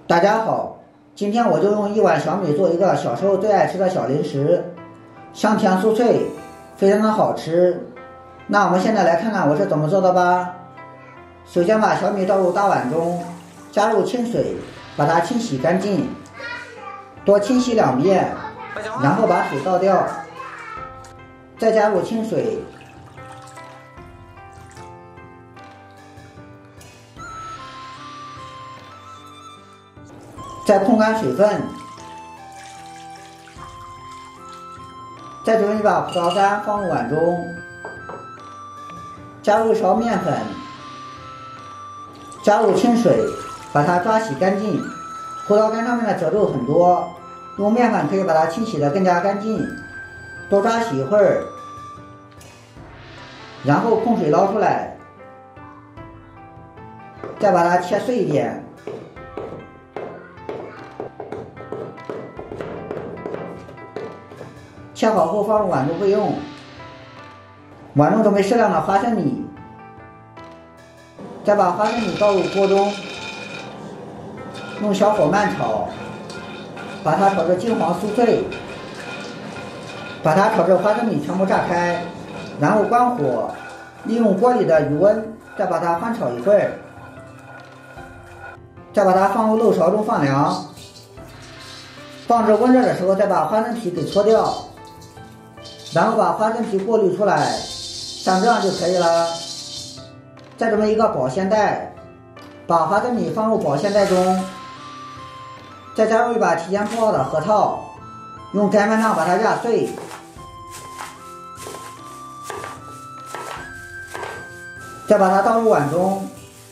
大家好，今天我就用一碗小米做一个小时候最爱吃的小零食，香甜酥脆，非常的好吃。那我们现在来看看我是怎么做的吧。首先把小米倒入大碗中，加入清水，把它清洗干净，多清洗2遍，然后把水倒掉，再加入清水，再控干水分，再准备把葡萄干放入碗中，加入1勺面粉，加入清水，把它抓洗干净。葡萄干上面的褶皱很多，用面粉可以把它清洗得更加干净。多抓洗一会儿，然后控水捞出来，再把它切碎一点。切好后放入碗中备用。碗中准备适量的花生米，再把花生米倒入锅中，用小火慢炒，把它炒至金黄酥脆，把它炒至花生米全部炸开，然后关火，利用锅里的余温再把它翻炒一会儿，再把它放入漏勺中放凉，放置温热的时候再把花生皮给搓掉，然后把花生皮过滤出来，像这样就可以了。再准备一个保鲜袋，把花生米放入保鲜袋中，再加入一把提前铺好的核桃，用擀面杖把它压碎，再把它倒入碗中，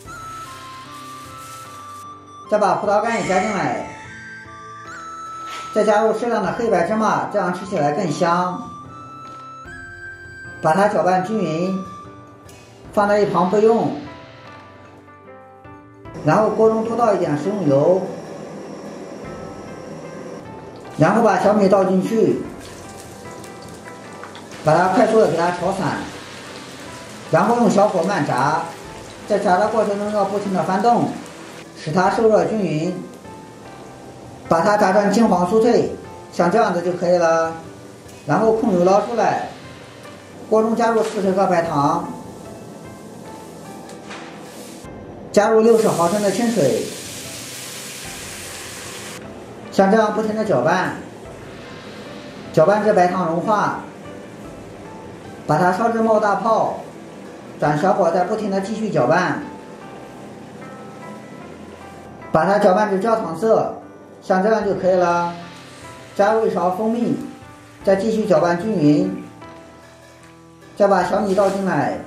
再把葡萄干也加进来，再加入适量的黑白芝麻，这样吃起来更香。把它搅拌均匀，放在一旁备用。然后锅中多倒一点食用油，然后把小米倒进去，把它快速的给它炒散，然后用小火慢炸，在炸的过程中要不停的翻动，使它受热均匀，把它炸成金黄酥脆，像这样子就可以了。然后控油捞出来，锅中加入40克白糖，加入60毫升的清水，像这样不停的搅拌，搅拌至白糖融化，把它烧至冒大泡，转小火再不停的继续搅拌，把它搅拌至焦糖色，像这样就可以了。加入1勺蜂蜜，再继续搅拌均匀，再把小米倒进来，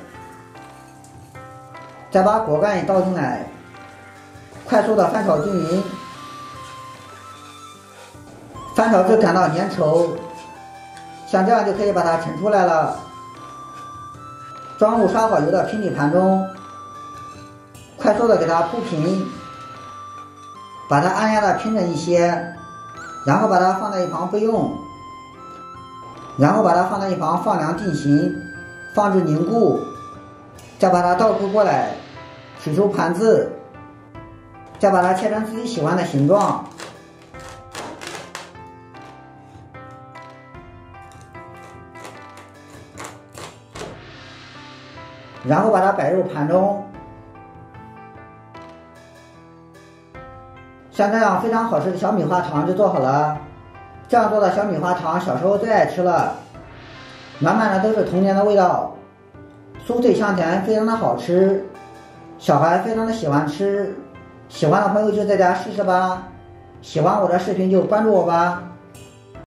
再把果干也倒进来，快速的翻炒均匀，翻炒至感到粘稠，像这样就可以把它盛出来了。装入刷好油的平底盘中，快速的给它铺平，把它按压的平整一些，然后把它放在一旁备用。然后把它放在一旁放凉定型，放置凝固，再把它倒扣过来，取出盘子，再把它切成自己喜欢的形状，然后把它摆入盘中。像这样非常好吃的小米花糖就做好了。这样做的小米花糖小时候最爱吃了，满满的都是童年的味道，酥脆香甜，非常的好吃，小孩非常的喜欢吃。喜欢的朋友就在家试试吧，喜欢我的视频就关注我吧。